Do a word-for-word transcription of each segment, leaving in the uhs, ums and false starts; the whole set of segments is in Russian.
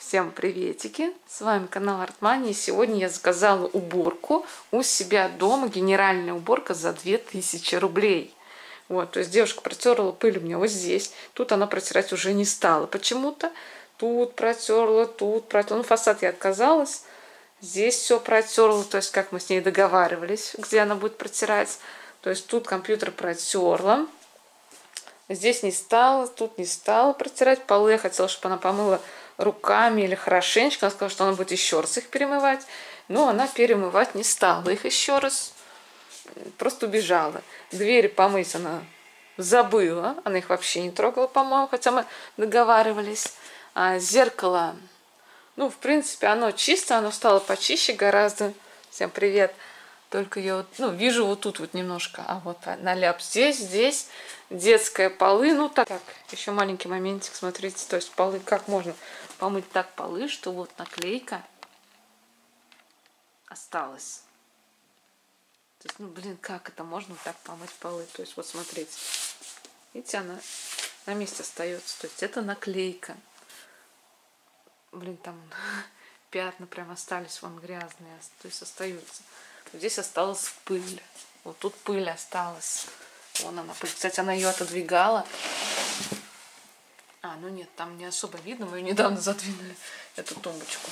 Всем приветики, с вами канал Артмани, и сегодня я заказала уборку у себя дома, генеральная уборка за две тысячи рублей. Вот, то есть девушка протерла пыль у меня вот здесь, тут она протирать уже не стала почему-то, тут протерла, тут протерла, ну фасад я отказалась, здесь все протерла, то есть как мы с ней договаривались, где она будет протирать, то есть тут компьютер протерла. Здесь не стала, тут не стала протирать полы. Я хотела, чтобы она помыла руками или хорошенечко. Она сказала, что она будет еще раз их перемывать. Но она перемывать не стала их еще раз. Просто убежала. Двери помыть она забыла. Она их вообще не трогала, по-моему, хотя мы договаривались. А зеркало, ну, в принципе, оно чисто, оно стало почище гораздо. Всем привет. Только я вот, ну, вижу вот тут вот немножко, а вот наляп здесь, здесь детские полы, ну так, так, еще маленький моментик, смотрите, то есть полы, как можно помыть так полы, что вот наклейка осталась. То есть, ну, блин, как это можно так помыть полы? То есть, вот смотрите, видите, она на месте остается, то есть это наклейка. Блин, там пятна прям остались, вон грязные, то есть остаются. Здесь осталась пыль. Вот тут пыль осталась. Вон она пыль. Кстати, она ее отодвигала. А, ну нет, там не особо видно. Мы ее недавно задвинули, эту тумбочку.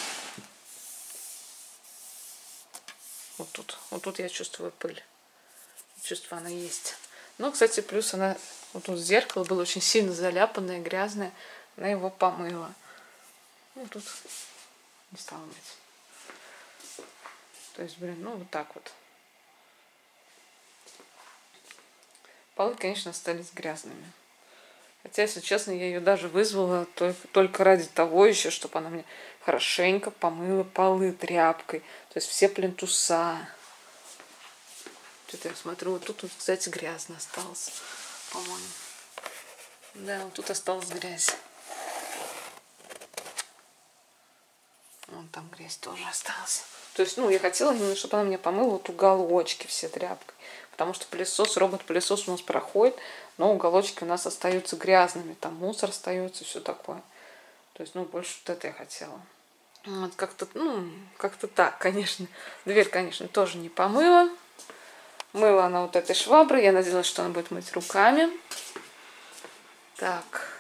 Вот тут. Вот тут я чувствую пыль. Чувствую, она есть. Но, кстати, плюс она... Вот тут зеркало было очень сильно заляпанное, грязное. Она его помыла. Ну, тут не стала мыть. То есть, блин, ну вот так вот. Полы, конечно, остались грязными. Хотя, если честно, я ее даже вызвала только, только ради того еще, чтобы она мне хорошенько помыла полы тряпкой. То есть все плинтуса. Тут я смотрю, вот тут, вот, кстати, грязно осталось, по-моему. Да, вот тут осталась грязь. Вон там грязь тоже осталась. То есть, ну, я хотела именно, чтобы она мне помыла вот уголочки все тряпкой. Потому что пылесос, робот-пылесос у нас проходит, но уголочки у нас остаются грязными. Там мусор остается, все такое. То есть, ну, больше вот это я хотела. Вот как-то, ну, как-то так, конечно. Дверь, конечно, тоже не помыла. Мыла она вот этой шваброй. Я надеялась, что она будет мыть руками. Так.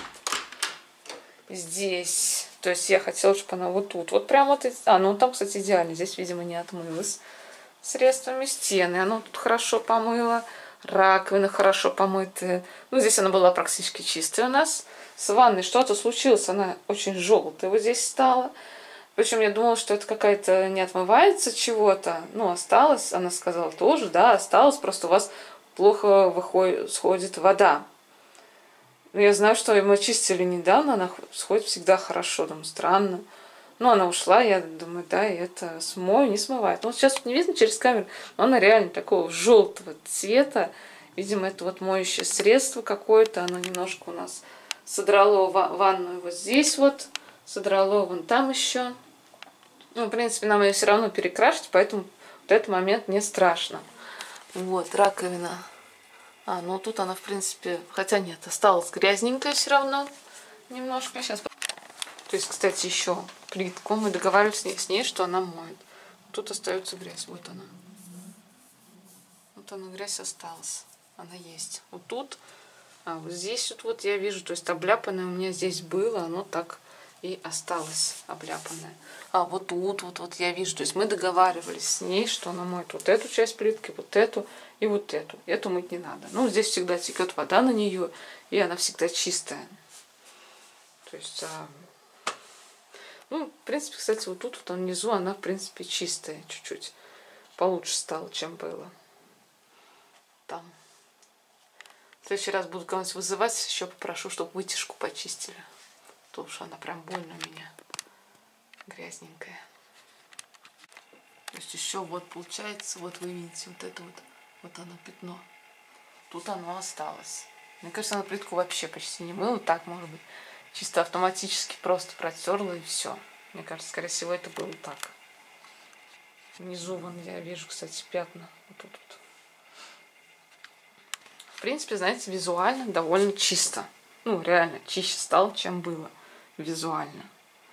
Здесь... То есть я хотела, чтобы она вот тут, вот прям вот... А, ну там, кстати, идеально. Здесь, видимо, не отмылась средствами. Стены она тут хорошо помыла. Раковина хорошо помытая. Ну, здесь она была практически чистая у нас. С ванной что-то случилось. Она очень желтая вот здесь стала. Причем я думала, что это какая-то не отмывается чего-то. Ну, осталось. Она сказала тоже, да, осталось. Просто у вас плохо выходит, сходит вода. Но я знаю, что мы чистили недавно, она сходит всегда хорошо. Думаю, странно. Ну, она ушла, я думаю, да, и это смою, не смывает. Ну, вот сейчас не видно через камеру, но она реально такого желтого цвета. Видимо, это вот моющее средство какое-то. Оно немножко у нас содрало ванную вот здесь вот. Содрало вон там еще. Ну, в принципе, нам ее все равно перекрашивать, поэтому вот этот момент не страшно. Вот, раковина. А, ну тут она, в принципе, хотя нет, осталась грязненькая все равно немножко. Сейчас. То есть, кстати, еще плитку. Мы договаривались с ней, с ней, что она моет. Тут остается грязь. Вот она. Вот она, грязь осталась. Она есть. Вот тут, а вот здесь вот, вот я вижу, то есть обляпанное у меня здесь было, оно так и осталось обляпанное. А вот тут, вот, вот я вижу, то есть мы договаривались с ней, что она моет вот эту часть плитки, вот эту и вот эту. Эту мыть не надо. Ну, здесь всегда текет вода на нее, и она всегда чистая. То есть, а... ну, в принципе, кстати, вот тут, вот внизу она, в принципе, чистая чуть-чуть. Получше стало, чем было. Там. В следующий раз буду кого-нибудь вызывать, еще попрошу, чтобы вытяжку почистили. Потому что она прям больно у меня грязненькая. То есть еще вот получается, вот вы видите, вот это вот, вот оно пятно. Тут оно осталось. Мне кажется, она плитку вообще почти не мыла. Так, может быть, чисто автоматически просто протерла и все. Мне кажется, скорее всего, это было так. Внизу вон я вижу, кстати, пятна. Вот тут вот. В принципе, знаете, визуально довольно чисто. Ну, реально, чище стало, чем было визуально.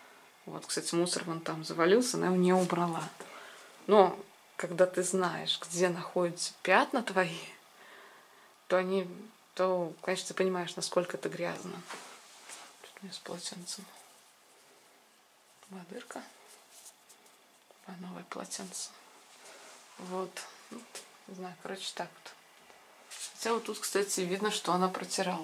Вот, кстати, мусор вон там завалился, она его не убрала. Но когда ты знаешь, где находятся пятна твои, то они, то, конечно, ты понимаешь, насколько это грязно. Тут у меня с полотенцем водырка. А новое полотенце. Вот. Ну, не знаю, короче, так вот. Хотя вот тут, кстати, видно, что она протирала.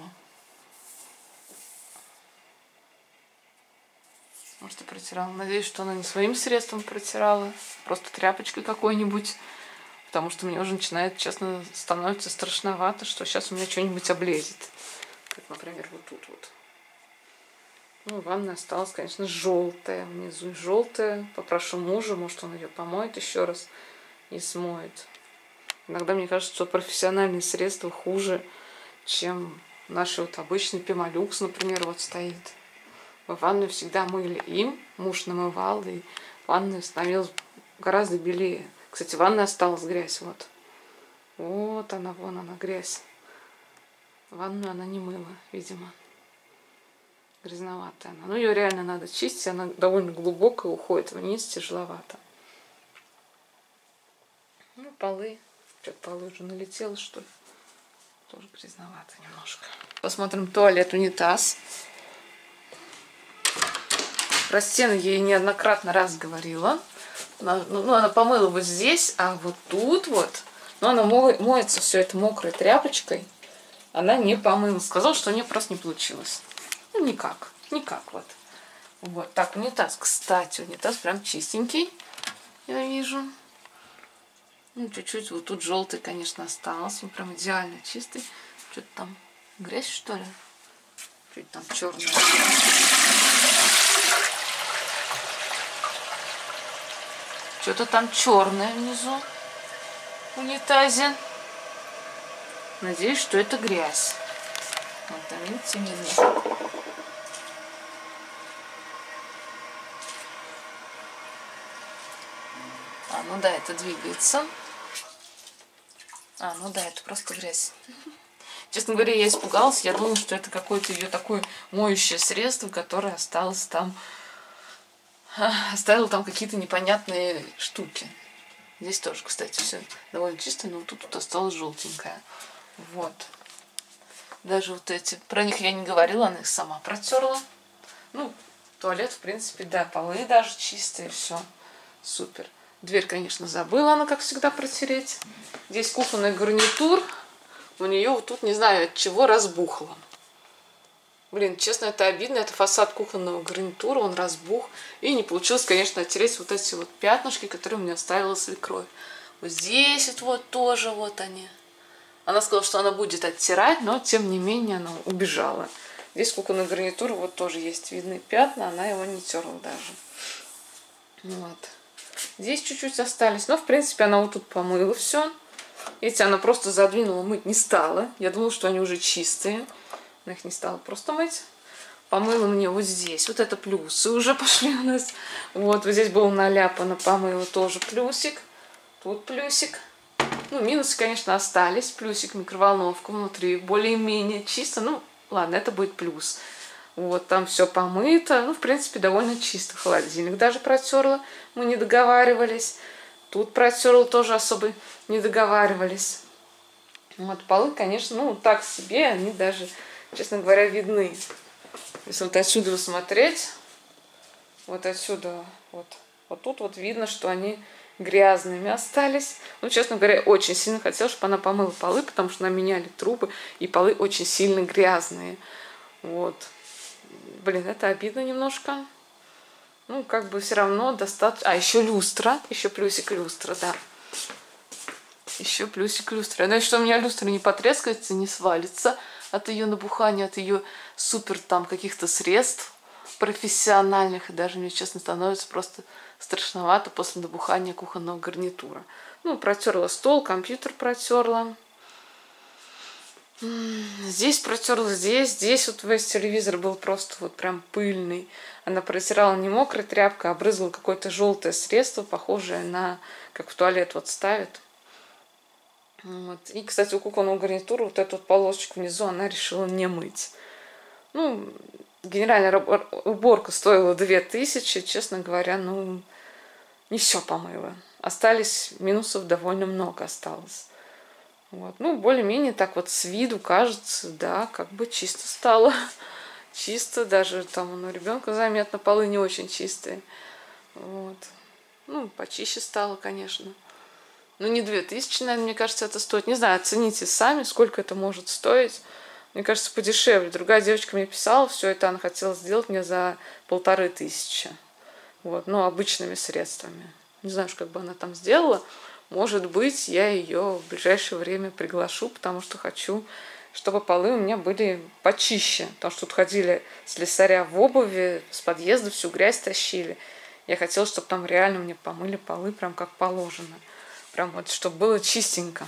Может, и протирала. Надеюсь, что она не своим средством протирала, просто тряпочкой какой-нибудь. Потому что мне уже начинает, честно, становится страшновато, что сейчас у меня что-нибудь облезет. Как, например, вот тут вот. Ну, ванна осталась, конечно, желтая. Внизу желтая. Попрошу мужа, может, он ее помоет еще раз и смоет. Иногда мне кажется, что профессиональные средства хуже, чем наши вот обычные Пемолюкс, например, вот стоит. Ванную всегда мыли им, муж намывал, и ванная становилась гораздо белее. Кстати, в ванной осталась грязь, вот. Вот она, вон она, грязь. Ванную она не мыла, видимо. Грязноватая она. Ну, ее реально надо чистить, она довольно глубокая, уходит вниз, тяжеловато. Ну, полы. Что-то полы уже налетело, что ли. Тоже грязновато немножко. Посмотрим туалет, унитаз. Про стены я ей неоднократно раз говорила. Она, ну, она помыла вот здесь, а вот тут вот, но она мо моется все это мокрой тряпочкой. Она не помыла. Сказала, что у нее просто не получилось. Ну, никак. Никак вот. Вот. Так, унитаз. Кстати, унитаз прям чистенький. Я вижу. Ну, чуть-чуть вот тут желтый, конечно, остался. Он прям идеально чистый. Что-то там грязь, что ли? Чуть там черное. Что-то там черное внизу в унитазе. Надеюсь, что это грязь. Вот там, видите, видно. А, ну да, это двигается. А, ну да, это просто грязь. Честно говоря, я испугалась. Я думала, что это какое-то ее такое моющее средство, которое осталось там. Оставил там какие-то непонятные штуки. Здесь тоже, кстати, все довольно чисто, но тут, тут осталось желтенькое. Вот. Даже вот эти, про них я не говорила, она их сама протерла. Ну, туалет, в принципе, да, полы даже чистые, все. Супер. Дверь, конечно, забыла она, как всегда, протереть. Здесь кухонный гарнитур. У нее вот тут, не знаю, от чего разбухло. Блин, честно, это обидно. Это фасад кухонного гарнитура, он разбух. И не получилось, конечно, оттереть вот эти вот пятнышки, которые у меня оставила свекровь. Вот здесь вот, вот тоже вот они. Она сказала, что она будет оттирать, но тем не менее она убежала. Здесь кухонный гарнитур, вот тоже есть видны пятна, она его не терла даже. Вот. Здесь чуть-чуть остались, но в принципе она вот тут помыла все. Эти она просто задвинула, мыть не стала. Я думала, что они уже чистые. Она их не стала просто мыть. Помыла мне вот здесь. Вот это плюсы уже пошли у нас. Вот, вот здесь было наляпано, помыла тоже плюсик. Тут плюсик. Ну, минусы, конечно, остались. Плюсик, микроволновка внутри. Более-менее чисто. Ну, ладно, это будет плюс. Вот, там все помыто. Ну, в принципе, довольно чисто. Холодильник даже протерла. Мы не договаривались. Тут протерла, тоже особо не договаривались. Вот, полы, конечно, ну, так себе. Они даже, честно говоря, видны. Если вот отсюда смотреть, вот отсюда, вот, вот тут вот видно, что они грязными остались. Ну, честно говоря, очень сильно хотела, чтобы она помыла полы, потому что нам меняли трубы, и полы очень сильно грязные. Вот. Блин, это обидно немножко. Ну, как бы все равно достаточно... А, еще люстра, еще плюсик люстра, да. Еще плюсик люстры. Надеюсь, что у меня люстра не потрескается, не свалится от ее набухания, от ее супер там каких-то средств профессиональных. И даже мне, честно, становится просто страшновато после набухания кухонного гарнитура. Ну, протерла стол, компьютер протерла. Здесь протерла, здесь. Здесь вот весь телевизор был просто вот прям пыльный. Она протирала не мокрой тряпкой, а брызгала какое-то желтое средство, похожее на, как в туалет вот ставят. Вот. И, кстати, у кухонного гарнитура вот эту вот полосочку внизу она решила не мыть. Ну, генеральная уборка стоила две тысячи, честно говоря, ну, не все помыла. Остались, минусов довольно много осталось. Вот. Ну, более-менее так вот с виду кажется, да, как бы чисто стало. Чисто, даже там у ребенка заметно, полы не очень чистые. Вот. Ну, почище стало, конечно. Ну, не две тысячи, наверное, мне кажется, это стоит. Не знаю, оцените сами, сколько это может стоить. Мне кажется, подешевле. Другая девочка мне писала, все это она хотела сделать мне за полторы тысячи. Вот, ну, обычными средствами. Не знаю, как бы она там сделала. Может быть, я ее в ближайшее время приглашу, потому что хочу, чтобы полы у меня были почище. Потому что тут ходили слесаря в обуви, с подъезда всю грязь тащили. Я хотела, чтобы там реально мне помыли полы прям как положено. Прям вот, чтобы было чистенько.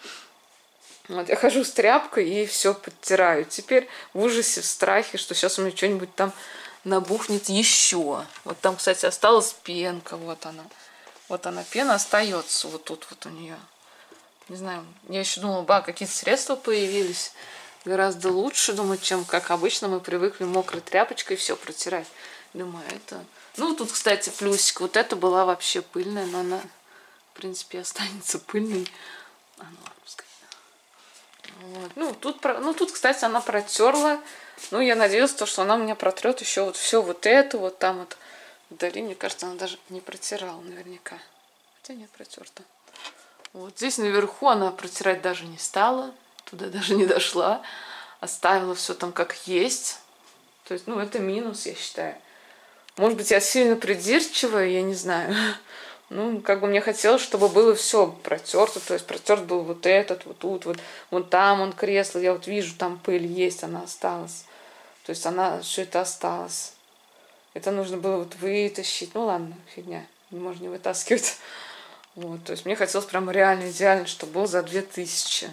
Вот, я хожу с тряпкой и все подтираю. Теперь в ужасе, в страхе, что сейчас у меня что-нибудь там набухнет еще. Вот там, кстати, осталась пенка. Вот она. Вот она, пена остается. Вот тут вот у нее. Не знаю, я еще думала, ба, какие-то средства появились. Гораздо лучше, думаю, чем как обычно мы привыкли мокрой тряпочкой все протирать. Думаю, это... Ну, тут, кстати, плюсик. Вот эта была вообще пыльная, но она, в принципе, останется пыльной. А, ну ладно, пускай. Вот. Ну, тут, ну, тут, кстати, она протерла. Ну, я надеялась, что она у меня протрет еще вот все вот это, вот там вот вдали. Мне кажется, она даже не протирала наверняка. Хотя нет, протерта. Вот здесь наверху она протирать даже не стала. Туда даже не дошла. Оставила все там как есть. То есть, ну, это минус, я считаю. Может быть, я сильно придирчивая, я не знаю. Ну, как бы мне хотелось, чтобы было все протерто. То есть протерт был вот этот, вот тут, вот, вон там он кресло. Я вот вижу, там пыль есть, она осталась. То есть она, все это осталось. Это нужно было вот вытащить. Ну ладно, фигня. Можно не вытаскивать. Вот, то есть мне хотелось прям реально идеально, чтобы был за две тысячи.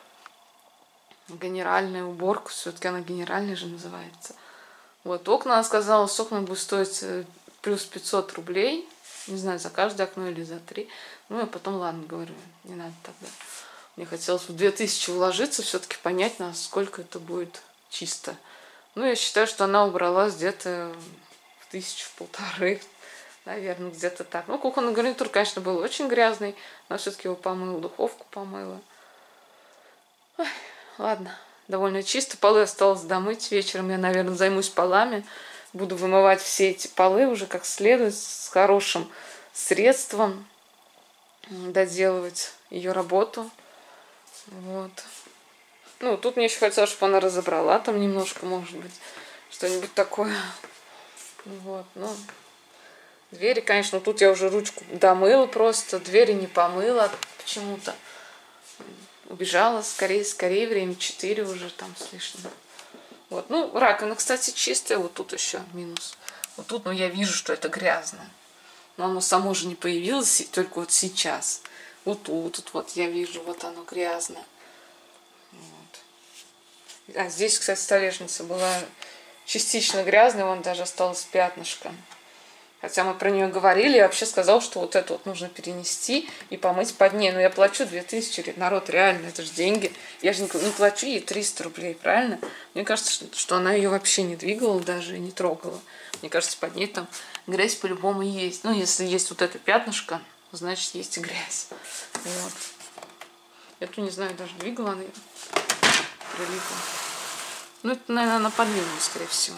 Генеральная уборка. Все-таки она генеральная же называется. Вот, окна, она сказала, с окна будет стоить плюс пятьсот рублей. Не знаю, за каждое окно или за три. Ну, я потом, ладно, говорю, не надо тогда. Мне хотелось в две тысячи вложиться, все-таки понять, насколько это будет чисто. Ну, я считаю, что она убралась где-то в тысячу, в полторы. Наверное, где-то так. Ну, кухонный гарнитур, конечно, был очень грязный. Но все-таки его помыла, духовку помыла. Ой, ладно. Довольно чисто. Полы осталось домыть. Вечером я, наверное, займусь полами. Буду вымывать все эти полы уже как следует, с хорошим средством. Доделывать ее работу. Вот. Ну, тут мне еще хотелось, чтобы она разобрала там немножко, может быть, что-нибудь такое. Вот, ну. Двери, конечно, тут я уже ручку домыла просто. Двери не помыла почему-то. Убежала скорее, скорее, время четыре уже там с лишним. Вот, ну, раковина, кстати, чистая, вот тут еще минус. Вот тут, ну, я вижу, что это грязно. Но оно само же не появилось только вот сейчас. Вот тут, тут вот я вижу, вот оно грязно. Вот. А здесь, кстати, столешница была частично грязная, вон даже осталось пятнышко. Хотя мы про нее говорили, я вообще сказал, что вот это вот нужно перенести и помыть под ней. Но я плачу две тысячи, народ, реально, это же деньги. Я же не, не плачу ей триста рублей, правильно? Мне кажется, что, что она ее вообще не двигала даже и не трогала. Мне кажется, под ней там грязь по-любому есть. Ну, если есть вот это пятнышко, значит, есть и грязь. Вот. Я тут, не знаю, даже двигала она ее. Прилипла. Ну, это, наверное, она подвинула, скорее всего.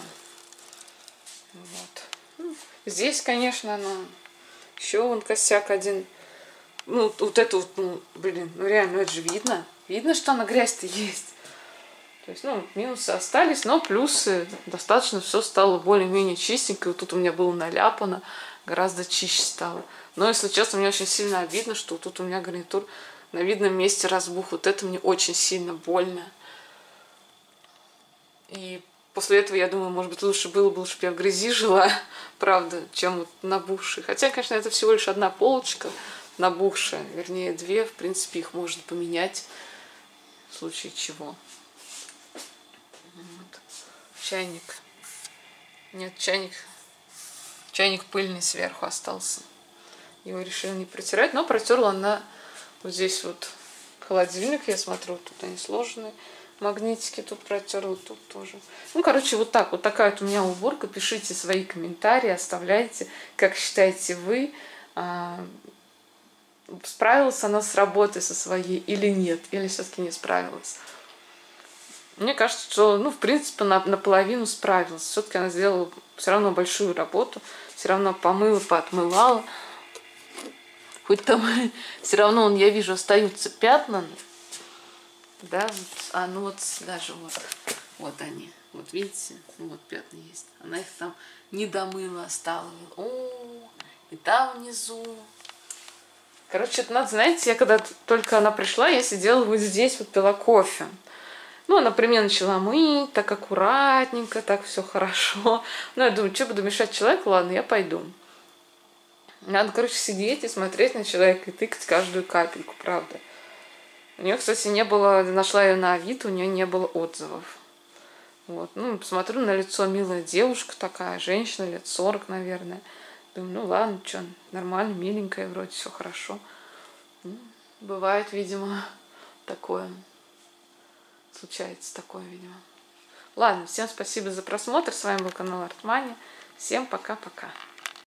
Вот. Здесь, конечно, ну, еще вон косяк один. Ну, вот это вот, ну, блин, ну реально, это же видно. Видно, что она грязь-то есть. То есть, ну, минусы остались, но плюсы достаточно все стало более-менее чистенько. Вот тут у меня было наляпано, гораздо чище стало. Но, если честно, мне очень сильно обидно, что тут у меня гарнитур на видном месте разбух. Вот это мне очень сильно больно. И после этого, я думаю, может быть, лучше было бы, чтобы я в грязи жила, правда, чем вот набухшей. Хотя, конечно, это всего лишь одна полочка набухшая, вернее, две. В принципе, их можно поменять в случае чего. Вот. Чайник. Нет, чайник. Чайник пыльный сверху остался. Его решила не протирать, но протерла на вот здесь вот холодильник, я смотрю, тут они сложены. Магнитики тут протерла, тут тоже. Ну, короче, вот так. Вот такая вот у меня уборка. Пишите свои комментарии, оставляйте, как считаете вы, справилась она с работой со своей или нет, или все-таки не справилась. Мне кажется, что, ну, в принципе, на, наполовину справилась. Все-таки она сделала все равно большую работу, все равно помыла, поотмывала. Хоть там все равно, он, я вижу, остаются пятна, да, вот, а ну вот даже вот, вот они, вот видите, ну вот пятна есть. Она их там не домыла, оставила. О, и там внизу. Короче, это надо, знаете, я когда только она пришла, я сидела вот здесь, вот пила кофе. Ну, она при мне начала мыть, так аккуратненько, так все хорошо. Ну, я думаю, что буду мешать человеку, ладно, я пойду. Надо, короче, сидеть и смотреть на человека и тыкать каждую капельку, правда. У нее, кстати, не было, нашла ее на Авито, у нее не было отзывов. Вот, ну, посмотрю на лицо, милая девушка такая, женщина, лет сорок, наверное. Думаю, ну ладно, что, нормально, миленькая, вроде все хорошо. Ну, бывает, видимо, такое. Случается такое, видимо. Ладно, всем спасибо за просмотр. С вами был канал Артмани. Всем пока-пока.